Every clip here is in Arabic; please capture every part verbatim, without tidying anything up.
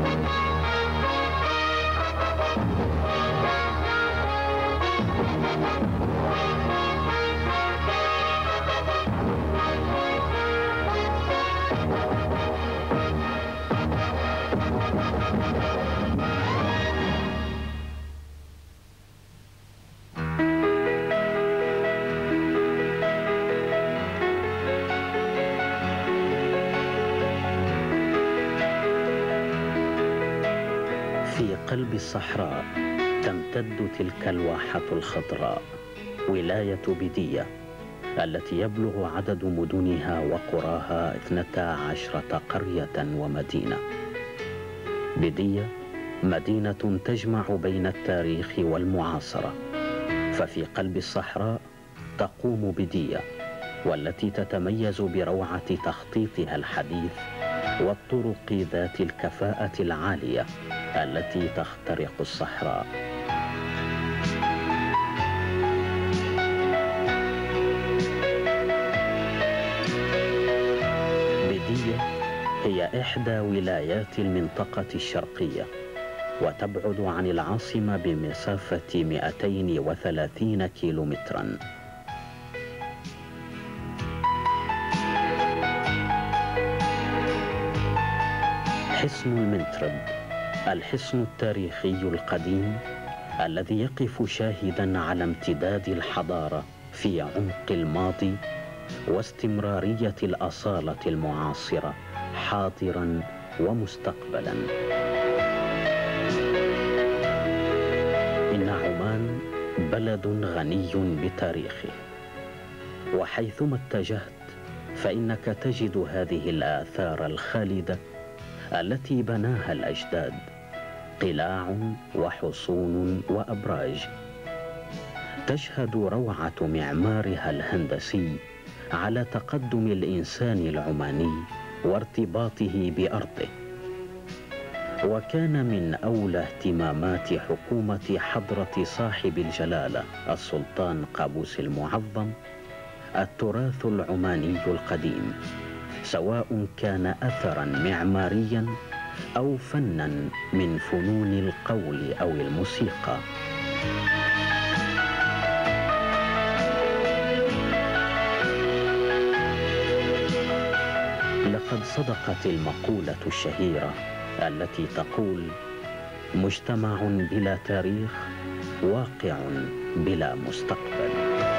في قلب الصحراء تمتد تلك الواحة الخضراء، ولاية بدية، التي يبلغ عدد مدنها وقراها اثنتا عشرة قرية ومدينة. بدية مدينة تجمع بين التاريخ والمعاصرة، ففي قلب الصحراء تقوم بدية، والتي تتميز بروعة تخطيطها الحديث والطرق ذات الكفاءة العالية التي تخترق الصحراء. بدية هي إحدى ولايات المنطقة الشرقية، وتبعد عن العاصمة بمسافة مئتين وثلاثين كيلومتراً. حصن المنترب، الحصن التاريخي القديم الذي يقف شاهداً على امتداد الحضارة في عمق الماضي واستمرارية الأصالة المعاصرة حاضراً ومستقبلاً. إن عمان بلد غني بتاريخه، وحيثما اتجهت فإنك تجد هذه الآثار الخالدة التي بناها الأجداد، قلاع وحصون وأبراج تشهد روعة معمارها الهندسي على تقدم الإنسان العماني وارتباطه بأرضه. وكان من أولى اهتمامات حكومة حضرة صاحب الجلالة السلطان قابوس المعظم التراث العماني القديم، سواء كان أثراً معمارياً أو فناً من فنون القول أو الموسيقى. لقد صدقت المقولة الشهيرة التي تقول: مجتمع بلا تاريخ واقع بلا مستقبل.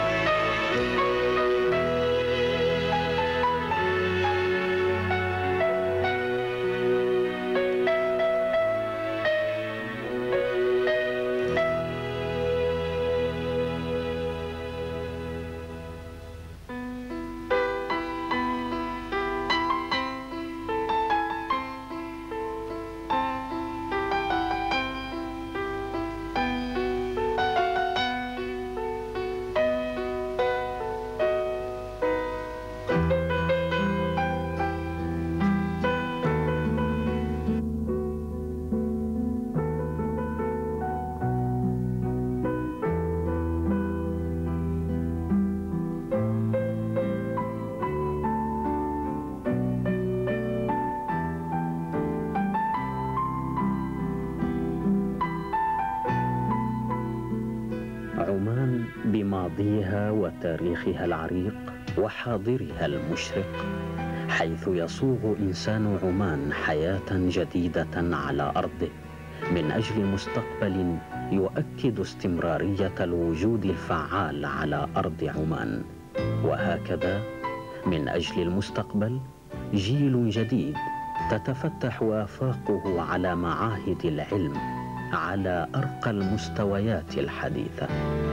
عمان بماضيها وتاريخها العريق وحاضرها المشرق، حيث يصوغ إنسان عمان حياة جديدة على أرضه من أجل مستقبل يؤكد استمرارية الوجود الفعال على أرض عمان. وهكذا من أجل المستقبل جيل جديد تتفتح آفاقه على معاهد العلم على أرقى المستويات الحديثة.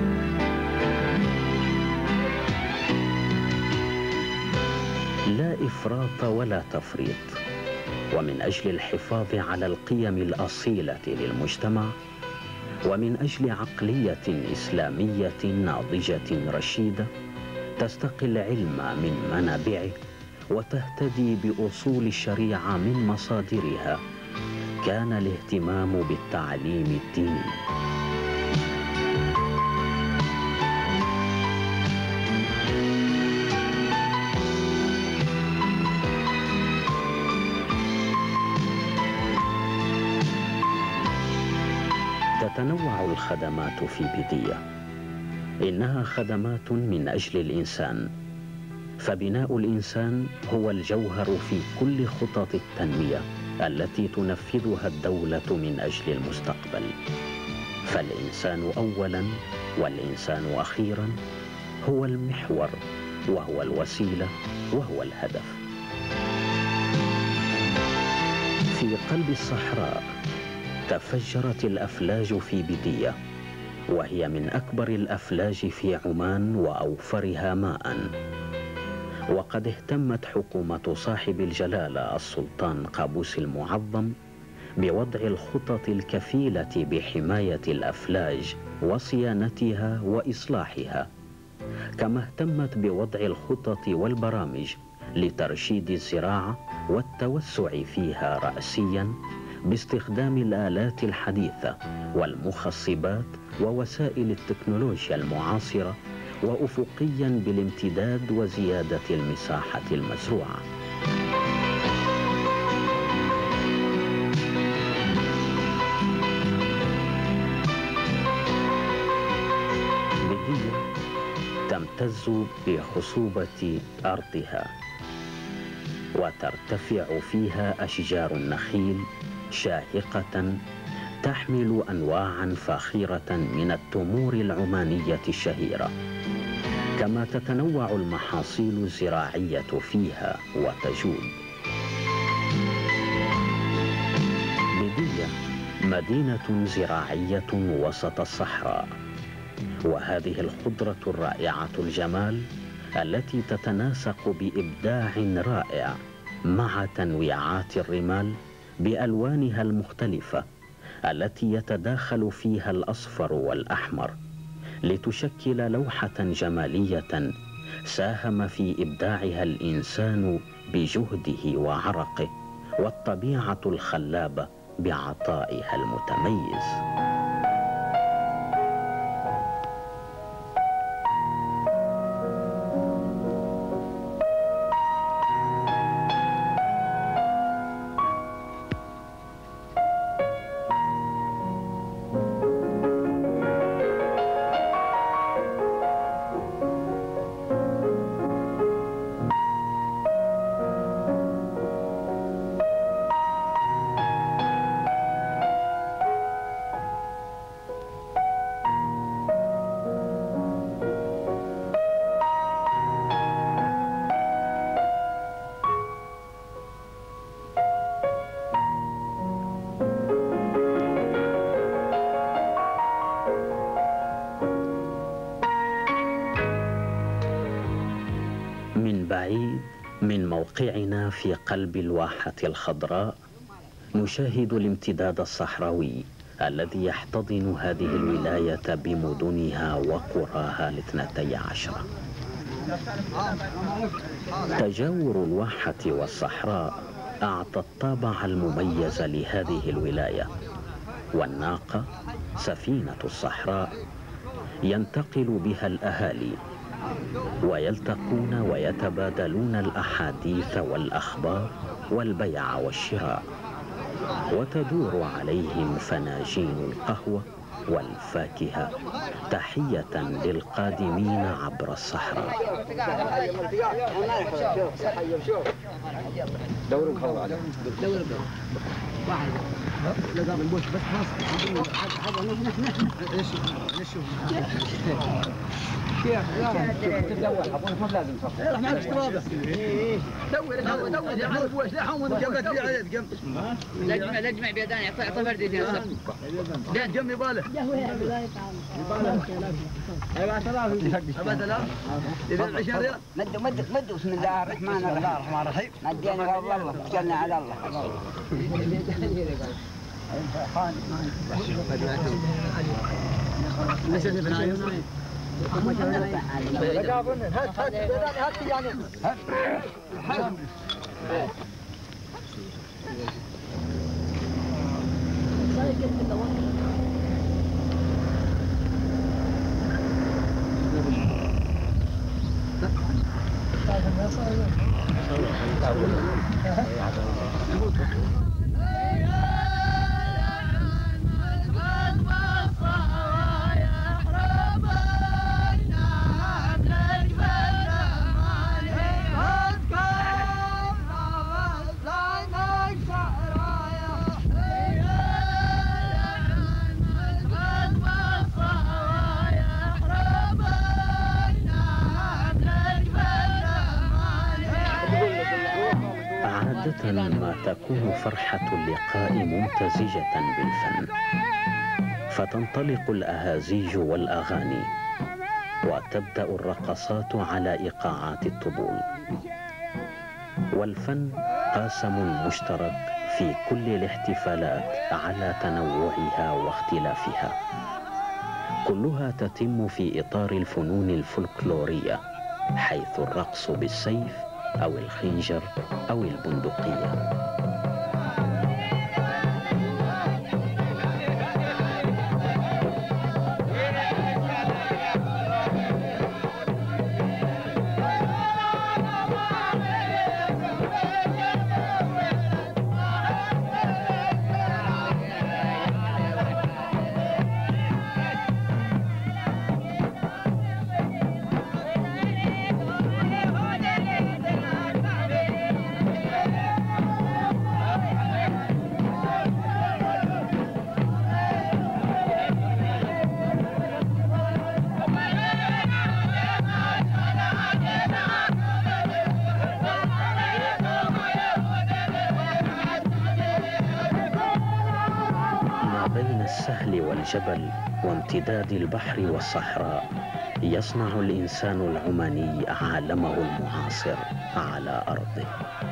لا إفراط ولا تفريط، ومن أجل الحفاظ على القيم الأصيلة للمجتمع، ومن أجل عقلية إسلامية ناضجة رشيدة تستقي العلم من منابعه وتهتدي بأصول الشريعة من مصادرها، كان الاهتمام بالتعليم الديني. تتنوع الخدمات في بيدية. إنها خدمات من أجل الإنسان، فبناء الإنسان هو الجوهر في كل خطط التنمية التي تنفذها الدولة من أجل المستقبل. فالإنسان أولاً والإنسان أخيراً هو المحور، وهو الوسيلة، وهو الهدف. في قلب الصحراء تفجرت الأفلاج في بيدية، وهي من أكبر الأفلاج في عمان وأوفرها ماءً. وقد اهتمت حكومة صاحب الجلالة السلطان قابوس المعظم بوضع الخطط الكفيلة بحماية الأفلاج وصيانتها وإصلاحها، كما اهتمت بوضع الخطط والبرامج لترشيد الزراعة والتوسع فيها رأسياً باستخدام الآلات الحديثة والمخصبات ووسائل التكنولوجيا المعاصرة، وأفقياً بالامتداد وزيادة المساحة المزروعة. بيدية تمتاز بخصوبة أرضها، وترتفع فيها أشجار النخيل شاهقة تحمل أنواعاً فاخرة من التمور العمانية الشهيرة، كما تتنوع المحاصيل الزراعية فيها وتجود. بيدية مدينة زراعية وسط الصحراء، وهذه الخضرة الرائعة الجمال التي تتناسق بإبداع رائع مع تنويعات الرمال بألوانها المختلفة التي يتداخل فيها الأصفر والأحمر، لتشكل لوحة جمالية ساهم في إبداعها الإنسان بجهده وعرقه، والطبيعة الخلابة بعطائها المتميز. بعيد من موقعنا في قلب الواحة الخضراء نشاهد الامتداد الصحراوي الذي يحتضن هذه الولاية بمدنها وقراها الاثنتي عشرة. تجاور الواحة والصحراء أعطى الطابع المميز لهذه الولاية، والناقة سفينة الصحراء ينتقل بها الأهالي ويلتقون ويتبادلون الأحاديث والأخبار والبيع والشراء، وتدور عليهم فناجين القهوة والفاكهة تحية للقادمين عبر الصحراء. شيخ لا تدور ابوك ما لازم تروح ما معك ترابه دور دور دور يا حرب وش لا حمود جنبك لي عليك جنب لا تجمع لا تجمع بيدان يعطي يعطي فردي فيها لا جنب يباله أربعة آلاف أربعة آلاف إذا العشرة ريال مد مد مد بسم الله الرحمن الرحيم الله الرحمن الرحيم مدينا على الله وكلنا على الله خان ليش ابن عيون هات هات هات يعني هات تكون فرحة اللقاء ممتزجة بالفن، فتنطلق الأهازيج والأغاني، وتبدأ الرقصات على إيقاعات الطبول. والفن قاسم مشترك في كل الاحتفالات على تنوعها واختلافها، كلها تتم في إطار الفنون الفولكلورية، حيث الرقص بالسيف أو الخنجر أو البندقية. بين السهل والجبل وامتداد البحر والصحراء يصنع الإنسان العماني عالمه المعاصر على أرضه.